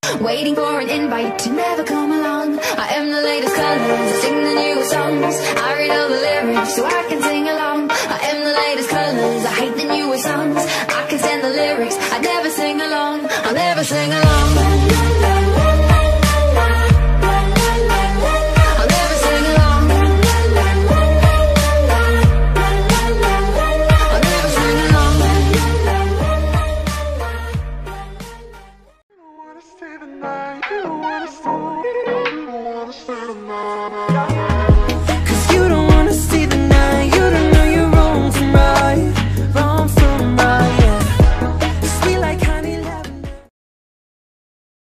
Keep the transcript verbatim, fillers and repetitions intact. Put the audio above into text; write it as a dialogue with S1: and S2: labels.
S1: waiting for an invite to never come along. I am the latest colors, I sing the newest songs. I read all the lyrics so I can sing along. I am the latest colors, I hate the newest songs. I can stand the lyrics, I never sing along. I'll never sing along.
S2: Stay the night, you wanna stay the night.